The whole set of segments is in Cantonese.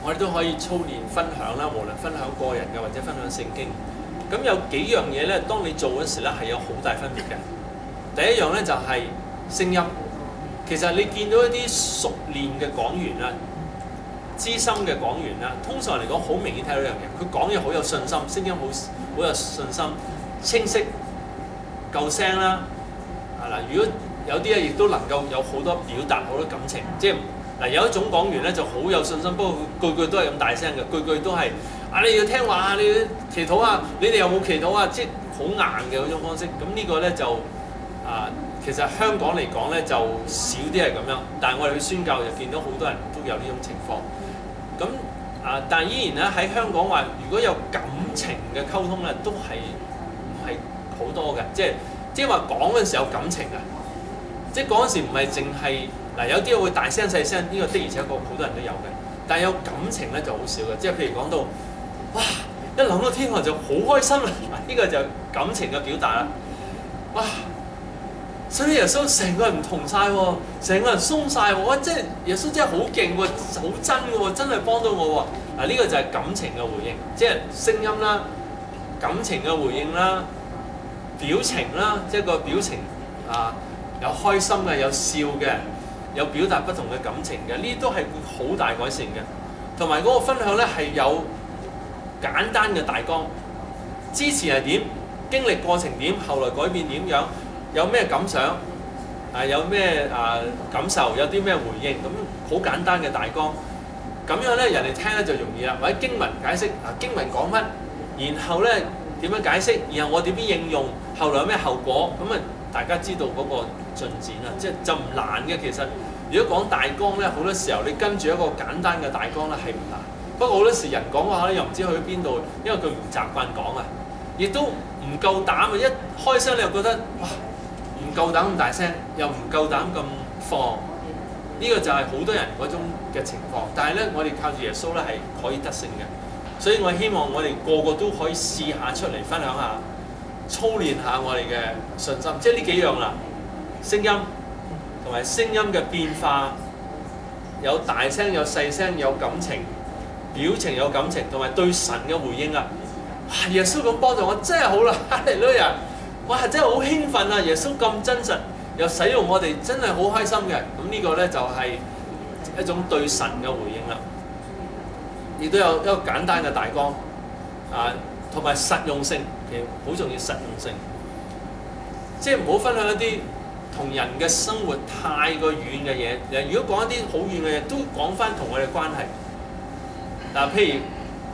我哋都可以操練分享啦，無論分享個人嘅或者分享聖經。咁有幾樣嘢咧，當你做嗰時咧係有好大分別嘅。第一樣咧就係聲音。其實你見到一啲熟練嘅講員啦、資深嘅講員啦，通常嚟講好明顯睇到一樣嘢，佢講嘢好有信心，聲音好有信心，清晰夠聲啦。嗱，如果有啲咧亦都能夠有好多表達好多感情，即係嗱有一種講員咧就好有信心，不過句句都係咁大聲嘅，句句都係你要聽話啊，你要祈禱啊，你哋有冇祈禱啊？即係好硬嘅嗰種方式。咁呢個咧就其實香港嚟講咧就少啲係咁樣，但係我哋去宣教就見到好多人都有呢種情況。咁但係依然咧喺香港話，如果有感情嘅溝通咧，都係唔係好多嘅，即係話講嗰陣時有感情啊！即係嗰陣時唔係淨係有啲會大聲細聲，呢個的而且確好多人都有嘅。但係有感情咧就好少嘅，即係譬如講到哇，一諗到天堂就好開心啦！呢個就感情嘅表達啦。哇！所以耶穌成個人唔同晒喎，成個人鬆晒喎，哇！即係耶穌真係好勁喎，好真嘅喎，真係幫到我喎。呢個就係感情嘅回應，即係聲音啦、感情嘅回應啦、表情啦，即係個表情有開心嘅，有笑嘅，有表達不同嘅感情嘅，呢啲都係好大改善嘅。同埋嗰個分享咧係有簡單嘅大綱，之前係點，經歷過程點，後來改變點樣。有咩感想？有咩感受？有啲咩回應？咁好簡單嘅大綱，咁樣咧人哋聽咧就容易啦。或者經文解釋經文講乜，然後咧點樣解釋，然後我點樣應用，後來有咩後果？咁大家知道嗰個進展啦，即係就唔難嘅。其實如果講大綱咧，好多時候你跟住一個簡單嘅大綱咧係唔難。不過好多時人講嘅話咧又唔知去邊度，因為佢唔習慣講啊，亦都唔夠膽啊！一開聲你又覺得哇〜唔夠膽咁大聲，又唔夠膽咁放，呢個就係好多人嗰種嘅情況。但係咧，我哋靠住耶穌咧係可以得勝嘅，所以我希望我哋個個都可以試下出嚟分享下，操練下我哋嘅信心。即係呢幾樣啦，聲音同埋聲音嘅變化，有大聲有細聲，有感情，表情有感情，同埋對神嘅回應啊！哇！耶穌咁幫助我真係好啦，哈利路亞！哇！真係好興奮啊！耶穌咁真實，又使用我哋，真係好開心嘅。咁呢個咧就係一種對神嘅回應啦。亦都有一個簡單嘅大綱同埋實用性，其實好重要實用性。即係唔好分享一啲同人嘅生活太過遠嘅嘢。如果講一啲好遠嘅嘢，都講翻同我哋關係。譬如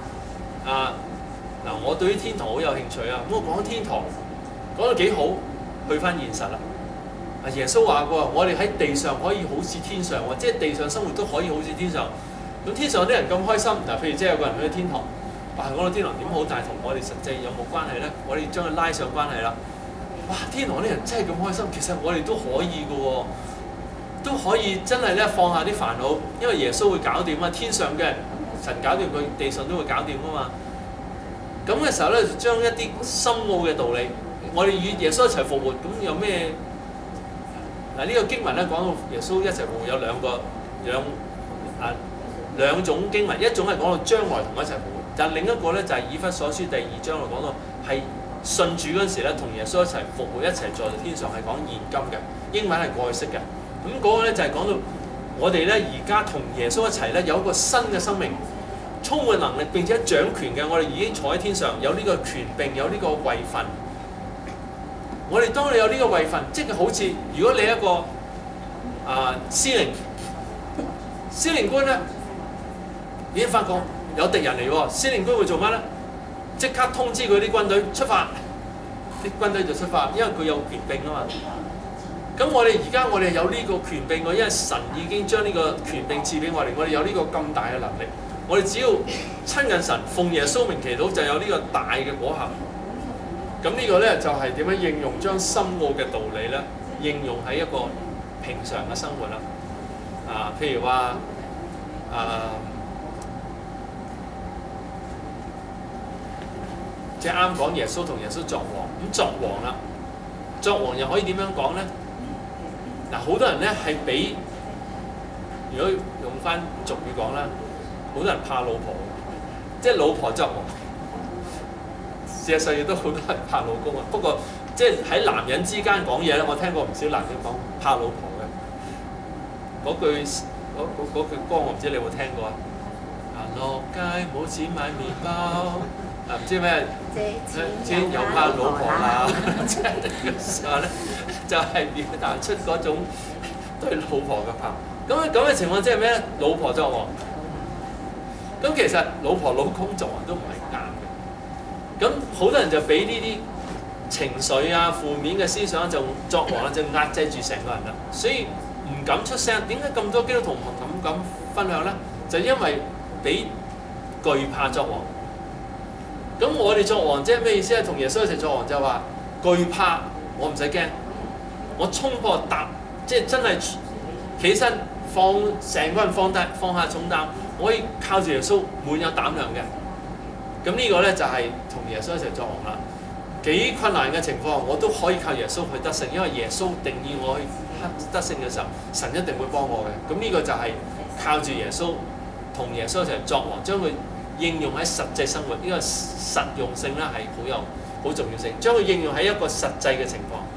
我對於天堂好有興趣啊。咁我講天堂。講得幾好，去翻現實啦。耶穌話過，我哋喺地上可以好似天上喎，即係地上生活都可以好似天上。咁天上有啲人咁開心，譬如即係有個人去天堂，講到天堂點好，但係同我哋實際有冇關係咧？我哋將佢拉上關係啦。哇！天堂啲人真係咁開心，其實我哋都可以嘅喎，都可以真係咧放下啲煩惱，因為耶穌會搞掂啊。天上嘅神搞掂佢，地上都會搞掂啊嘛。咁嘅時候咧，就將一啲深奧嘅道理。我哋與耶穌一齊復活，咁有咩？呢個經文咧講到耶穌一齊復活有兩種經文，一種係講到將來同我一齊復活，但另一個咧就係以弗所書第2章度講到係信主嗰陣時咧，同耶穌一齊復活，一齊在天上，係講現今嘅，英文係過去式嘅。咁嗰個咧就係講到我哋咧而家同耶穌一齊咧有一個新嘅生命，充滿能力並且掌權嘅，我哋已經坐喺天上，有呢個權柄，有呢個位份。我哋當你有呢個位份，即係好似如果你一個司令官咧，已經發覺有敵人嚟喎，司令官會做乜咧？即刻通知佢啲軍隊出發，啲軍隊就出發，因為佢有權柄啊嘛。咁我哋而家我哋有呢個權柄喎，因為神已經將呢個權柄賜俾我哋，我哋有呢個咁大嘅能力，我哋只要親近神，奉耶穌名祈禱，就有呢個大嘅果效。咁呢個咧就係點樣應用將深奧嘅道理咧應用喺一個平常嘅生活啦。譬如話即係啱講耶穌同耶穌作王，咁作王啦，作王又可以點樣講咧？好多人咧係俾，如果用翻俗語講啦， 好多人怕老婆，即係老婆作王。事實上亦都好多人怕老公啊。不過即係喺男人之間講嘢咧，我聽過唔少男人講怕老婆嘅嗰句歌，我唔知你有冇聽過啊？行落街冇錢買麵包，唔知咩錢又怕老婆啦，即係話咧就係表達出嗰種對老婆嘅怕。咁嘅情況即係咩咧？老婆作王。咁其實老婆老公作王都唔係啱嘅。咁好多人就俾呢啲情緒啊、負面嘅思想就作王啦，就壓制住成個人啦，所以唔敢出聲。點解咁多基督徒唔敢分享咧？就因為俾懼怕作王。咁我哋作王即係咩意思咧？同耶穌一齊作王就係話懼怕，我唔使驚，我衝破即係真係起身成個人放下重擔，我可以靠住耶穌滿有膽量嘅。咁呢個咧就係同耶穌一齊作王啦。幾困難嘅情況，我都可以靠耶穌去得勝，因為耶穌定義我去得勝嘅時候，神一定會幫我嘅。咁呢個就係靠住耶穌，同耶穌一齊作王，將佢應用喺實際生活，呢個實用性咧係好重要性，將佢應用喺一個實際嘅情況。